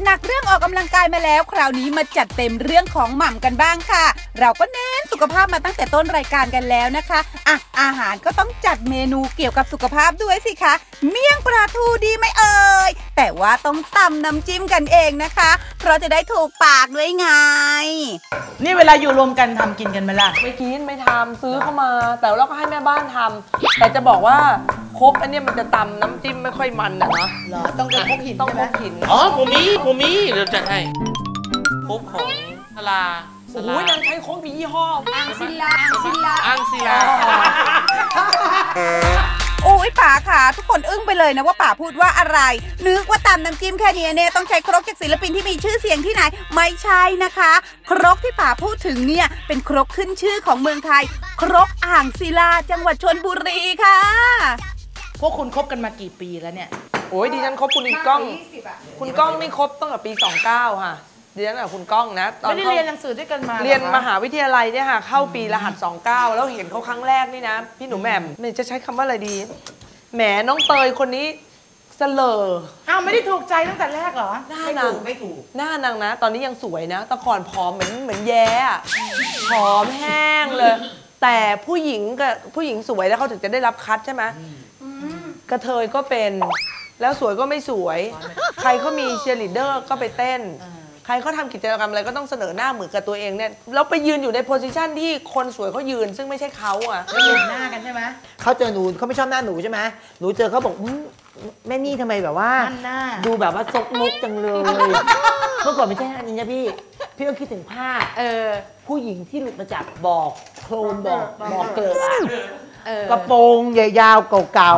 หนักเรื่องออกกำลังกายมาแล้วคราวนี้มาจัดเต็มเรื่องของหม่ำกันบ้างค่ะเราก็เน้นสุขภาพมาตั้งแต่ต้นรายการกันแล้วนะคะอาหารก็ต้องจัดเมนูเกี่ยวกับสุขภาพด้วยสิคะเมี่ยงปลาทูดีไหมเอ่ยแต่ว่าต้องตำน้ำจิ้มกันเองนะคะเพราะจะได้ถูกปากด้วยไงนี่เวลาอยู่รวมกันทำกินกันไหมล่ะไม่กินไม่ทำซื้อเข้ามาแต่เราก็ให้แม่บ้านทำแต่จะบอกว่าครกอันนี้มันจะตำน้ำจิ้มไม่ค่อยมันนะเหรอต้องเป็นครกหินต้องครกหินอ๋อผมมีเดี๋ยวจัดให้ครกของทลาโอ้ยนางใช้ครกมียี่ห้ออังศิลาโอ้ยป๋าค่ะทุกคนอึ้งไปเลยนะว่าป๋าพูดว่าอะไรนึกว่าตำน้ำจิ้มแค่นี้เนี่ยต้องใช้ครกจากศิลปินที่มีชื่อเสียงที่ไหนไม่ใช่นะคะครกที่ป๋าพูดถึงเนี่ยเป็นครกขึ้นชื่อของเมืองไทยครกอ่างศิลาจังหวัดชลบุรีค่ะพวกคุณคบกันมากี่ปีแล้วเนี่ยโอ้ยดิฉันคบคุณก้องคุณก้องนี่คบตั้งแต่ปี29ค่ะดิฉันกับคุณก้องนะตอนไม่ได้เรียนหนังสือด้วยกันมาเรียนมหาวิทยาลัยเนี่ยค่ะเข้าปีรหัส29แล้วเห็นเขาครั้งแรกนี่นะพี่หนูแหม่มเนี่ยจะใช้คำว่าอะไรดีแหมน้องเตยคนนี้เสลออ้าวไม่ได้ถูกใจตั้งแต่แรกเหรอหน้านางไม่ถูกหน้านางนะตอนนี้ยังสวยนะแต่ก่อนผอมเหมือนแย่ผอมแห้งเลยแต่ผู้หญิงสวยแล้วเขาถึงจะได้รับคัดใช่ไหมกระเทยก็เป็นแล้วสวยก็ไม่สวยใครเขามีเชียร์ลีดเดอร์ก็ไปเต้นใครเขาทำกิจกรรมอะไรก็ต้องเสนอหน้าเหมือนกับตัวเองเนี่ยแล้วไปยืนอยู่ในโพสิชันที่คนสวยเขายืนซึ่งไม่ใช่เขาอ่ะไม่ยืนหน้ากันใช่ไหมเขาเจอหนูเขาไม่ชอบหน้าหนูใช่ไหมหนูเจอเขาบอกแม่นี่ทำไมแบบว่าดูแบบว่าซกมกจังเลยเมื่อก่อนไม่ใช่อันนี้นะพี่ก็คิดถึงภาพผู้หญิงที่หลุดมาจากบอกโคลนบอกเกลือกระโปรงใหญ่ยาวเก่า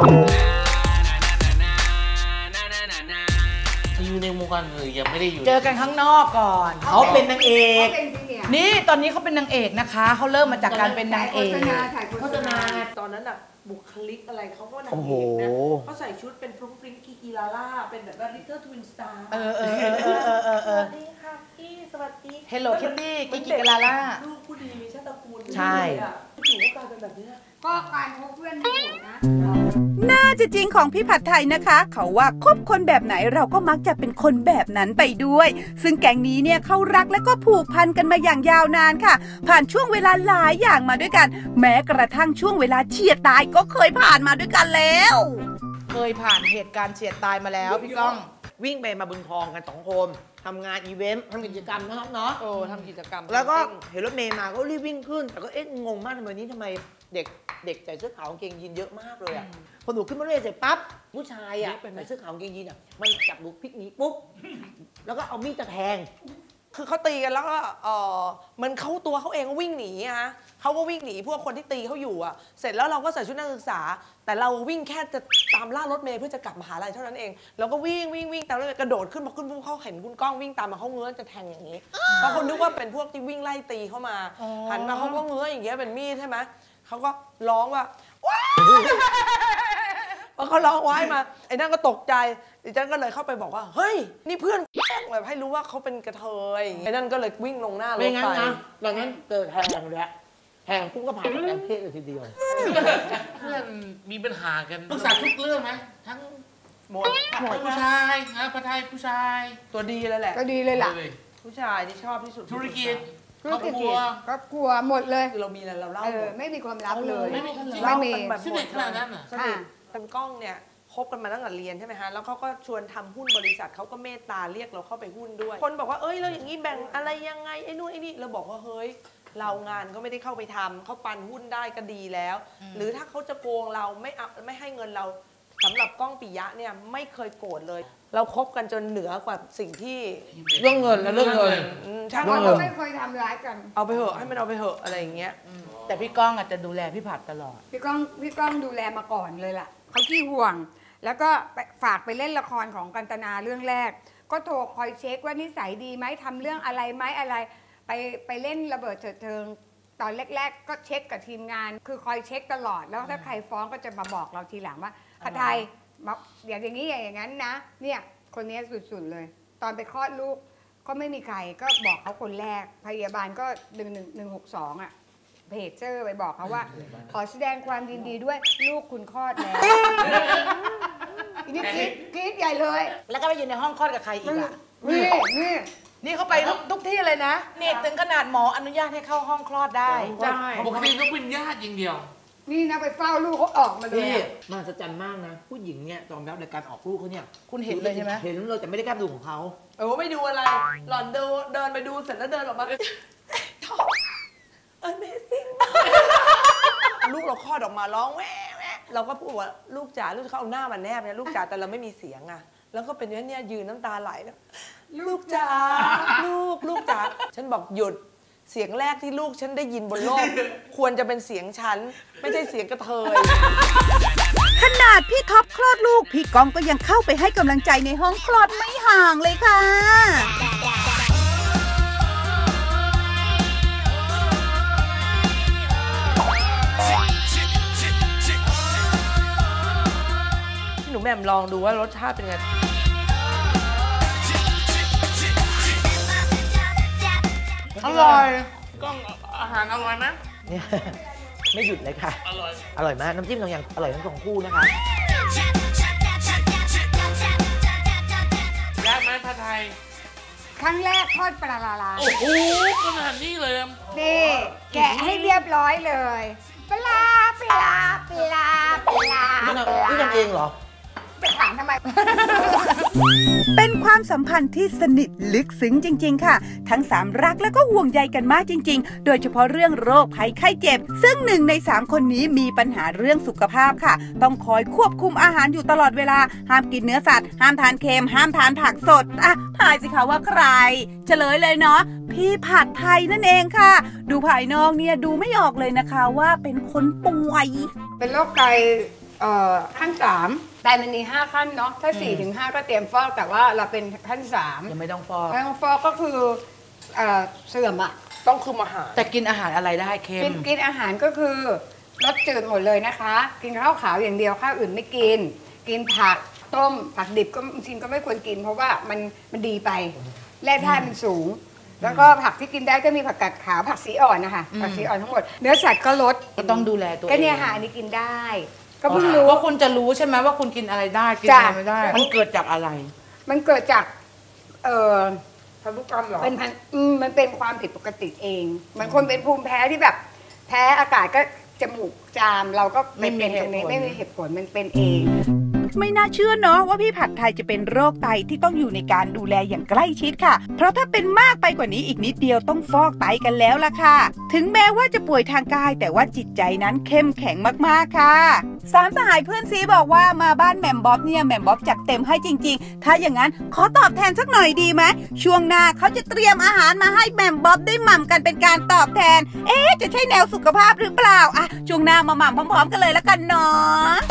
อยู่ในวงการเลยยังไม่ได้อยู่เจอกันข้างนอกก่อนเขาเป็นนางเอกนี่ตอนนี้เขาเป็นนางเอกนะคะเขาเริ่มมาจากการเป็นนางเอกโฆษณาตอนนั้นอะบุคลิกอะไรเขาก็นางเอกนะเขาใส่ชุดเป็นฟรุ้งฟริ้งกีลาล่าเป็นแบบว่าลิตเติ้ลทวินสตาร์สวัสดีค่ะพี่สวัสดี Hello Kitty กิลาล่าลูกผู้ดีมีชาติตระกูลใช่จู่ก็กลายเป็นแบบนี้ก็การคบเพื่อนไม่ถูกนะน่าจะจริงของพี่ผัดไทยนะคะเขาว่าคบคนแบบไหนเราก็มักจะเป็นคนแบบนั้นไปด้วยซึ่งแก๊งนี้เนี่ยเขารักและก็ผูกพันกันมาอย่างยาวนานค่ะผ่านช่วงเวลาหลายอย่างมาด้วยกันแม้กระทั่งช่วงเวลาเฉียดตายก็เคยผ่านมาด้วยกันแล้วเคยผ่านเหตุการณ์เฉียดตายมาแล้วพี่ก้องวิ่งไปมาบุญทองกัน2 คนทำงานอีเวนต์ทำกิจกรรมนะครับเนาะทำกิจกรรมแล้วก็เห็นรถเมย์มาก็รีบวิ่งขึ้นแต่ก็งงมากทำไมเด็กใส่เสื้อขาวกางเกงยีนเยอะมากเลยอ่ะพอหนูขึ้นมาเรื่อยเสร็จปั๊บผู้ชายอ่ะใส่เสื้อขาวกางเกงยีนอ่ะมันจับหนูพลิกหนีปุ๊บแล้วก็เอามีดจะแทงคือเขาตีกันแล้วก็มันเขาตัวเขาเองก็วิ่งหนีฮะเขาก็วิ่งหนีพวกคนที่ตีเขาอยู่อ่ะเสร็จแล้วเราก็ใส่ชุดนักศึกษาแต่เราวิ่งแค่จะตามล่ารถเมล์เพื่อจะกลับมหาลัยเท่านั้นเองเราก็วิ่งตามรถเมล์กระโดดขึ้นมาขึ้นปุ๊บเขาเห็นคุณก้องวิ่งตามมาเขาเงื้อจะแทงอย่างนี้เพราะคนนึกว่าเป็นพวกที่วิ่งไล่ตีเข้ามาหันมาเขาก็เงื้ออย่างเงี้ยเป็นมีดใช่ไหมเขาก็ร้องว่าว้าวพอเขาร้องว้ายมาไอ้นั่นก็ตกใจดิฉันก็เลยเข้าไปบอกว่าเฮ้ยนี่เพื่อนแบบให้รู้ว่าเขาเป็นกระเทยไอ้นั่นก็เลยวิ่งลงหน้ารถไปตอนนั้นเจอแทงเลยแทงปุ๊บก็ผ่านแทงเพศเลยทีเดียวเพื่อนมีปัญหากันปรึกษาทุกเรื่องไหมทั้งหมดผู้ชายนะผัดไทยผู้ชายตัวดีเลยแหละก็ดีเลยล่ะผู้ชายที่ชอบที่สุดธุรกิจครอบครัวหมดเลยคือเรามีอะไรเราเล่าไม่มีความลับเลยไม่มีแบบสนิทขนาดนั้นสนิทคุณก้องเนี่ยคบกันมาตั้งแต่เรียนใช่ไหมฮะแล้วเขาก็ชวนทำหุ้นบริษัทเขาก็เมตตาเรียกเราเข้าไปหุ้นด้วยคนบอกว่าเอ้ยเราอย่างนี้แบ่งอะไรยังไงไอ้นู่นไอ้นี่เราบอกว่าเฮ้ยเรางานก็ไม่ได้เข้าไปทำเขาปันหุ้นได้ก็ดีแล้วหรือถ้าเขาจะโกงเราไม่ให้เงินเราสำหรับก้องปิยะเนี่ยไม่เคยโกรธเลยเราคบกันจนเหนือกว่าสิ่งที่เรื่องเงินและเรื่องเงินช่างเราไม่เคยทำร้ายกันเอาไปเหอะให้มันเอาไปเหอะอะไรอย่างเงี้ยแต่พี่ก้องอาจจะดูแลพี่ผัดตลอดพี่ก้องดูแลมาก่อนเลยล่ะเขาขี้ห่วงแล้วก็ฝากไปเล่นละครของกันตนาเรื่องแรกก็โทรคอยเช็คว่านิสัยดีไหมทำเรื่องอะไรไหมอะไรไปเล่นระเบิดเถิดเทิงตอนแรกๆก็เช็คกับทีมงานคือคอยเช็คตลอดแล้วถ้าใครฟ้องก็จะมาบอกเราทีหลังว่าผัดไทยอย่างนี้อย่างนั้นนะเนี่ยคนนี้สุดๆเลยตอนไปคลอดลูกก็ไม่มีใครก็บอกเขาคนแรกพยาบาลก็16162อ่ะเพจเจอร์ไปบอกเขาว่าขอแสดงความยินดีด้วยลูกคุณคลอดแล้ว นี่กรี๊ดใหญ่เลยแล้วก็ไปอยู่ในห้องคลอดกับใครอีกอ่ะนี่เขาไปทุกที่เลยนะนี่ถึงขนาดหมออนุญาตให้เข้าห้องคลอดได้ปกติต้องเป็นญาติอย่างเดียวนี่นะไปเฝ้าลูกเขาออกมาเลยพี่อะมหัศจรรย์มากนะ ผู้หญิงเนี่ยตอนรับในการออกลูกเขาเนี่ยคุณเห็นเลยใช่ไหมเห็นเลยแต่ไม่ได้กล้าดูของเขาไม่ดูอะไร หล่อนเดินไปดูเสร็จแล้วเดินออกมาAmazing ลูกเราคลอดออกมาร้องแว่แว่เราก็พูดว่าลูกจ๋าลูกเขาเอาหน้ามาแนบเนี่ยลูกจ๋าแต่เราไม่มีเสียงอะแล้วก็เป็นเนี่ยยืนน้ำตาไหลแล้วลูกจ๋าลูกจ๋าฉันบอกหยุดเสียงแรกที่ลูกฉันได้ยินบนโลก ควรจะเป็นเสียงฉันไม่ใช่เสียงกระเทยขนาดพี่ท็อปคลอดลูกพี่ก้องก็ยังเข้าไปให้กำลังใจในห้องคลอดไม่ห่างเลยค่ะพี่หนูแหม่มลองดูว่ารสชาติเป็นไงอร่อยก็อาหารอร่อยไหมเนี่ย ไม่หยุดเลยค่ะอร่อยอร่อยมากน้ำจิ้มอย่างอร่อยทั้งสองคู่นะคะยากไหมผัดไทยครั้งแรกทอดปลาลาโอ้โหขนาดนี้เลยอะนี่แกะให้เรียบร้อยเลยปลานี่ทำเองเหรอจะถามทำไมเป็นความสัมพันธ์ที่สนิทลึกซึ้งจริงๆค่ะ ทั้งสามรักแล้วก็ห่วงใยกันมากจริงๆ โดยเฉพาะเรื่องโรคภัยไข้เจ็บ ซึ่ง1 ใน 3คนนี้มีปัญหาเรื่องสุขภาพค่ะ ต้องคอยควบคุมอาหารอยู่ตลอดเวลา ห้ามกินเนื้อสัตว์ ห้ามทานเค็ม ห้ามทานผักสดทายสิคะว่าใคร เฉลยเลยเนาะ พี่ผัดไทยนั่นเองค่ะ ดูภายนอกเนี่ยดูไม่ออกเลยนะคะว่าเป็นคนป่วยเป็นโรคไตขั้น3ไตมันมี5ขั้นเนาะถ้า4 ถึง 5ก็เตรียมฟอกแต่ว่าเราเป็นขั้น3 ยังไม่ต้องฟอกขั้นฟอกก็คือเสื่อมอะต้องคุมอาหารแต่กินอาหารอะไรได้เค็กิมนอาหารก็คือรสจืดหมดเลยนะคะ กินข้าวขาวอย่างเดียวข้าวอื่นไม่กิน กินผักต้มผักดิบก็จริงๆก็ไม่ควรกิน เพราะว่ามันดีไปแร่ธาตุมันสูง แล้วก็ผักที่กินได้ก็มีผักกาดขาวผักสีอ่อนนะคะผักสีอ่อนทั้งหมดเนื้อสัตว์ก็ลดก็ต้องดูแลตัวเองก็เนี่ยค่ะอันนี้กินได้ ก็เพิ่งรู้ว่าคุณจะรู้ใช่ไหมว่าคุณกินอะไรได้กินอะไรไม่ได้ มันเกิดจากอะไรมันเกิดจากพันธุกรรมเหรอมันเป็นความผิดปกติเองเหมือนคนเป็นภูมิแพ้ที่แบบ แพ้อากาศก็จมูกจามเราก็ไม่เป็นตรงนี้ไม่มีเหตุผลมันเป็นเองไม่น่าเชื่อเนาะว่าพี่ผัดไทยจะเป็นโรคไตที่ต้องอยู่ในการดูแลอย่างใกล้ชิดค่ะ เพราะถ้าเป็นมากไปกว่านี้อีกนิดเดียวต้องฟอกไตกันแล้วล่ะค่ะ ถึงแม้ว่าจะป่วยทางกายแต่ว่าจิตใจนั้นเข้มแข็งมากๆค่ะสามสหายเพื่อนซีบอกว่ามาบ้านแหม่มบ๊อบเนี่ยแหม่มบ๊อบจัดเต็มให้จริงๆถ้าอย่างนั้นขอตอบแทนสักหน่อยดีไหมช่วงหน้าเขาจะเตรียมอาหารมาให้แหม่มบ๊อบได้หม่ำกันเป็นการตอบแทนจะใช่แนวสุขภาพหรือเปล่าช่วงหน้ามาหม่ำพร้อมๆกันเลยละกันเนาะ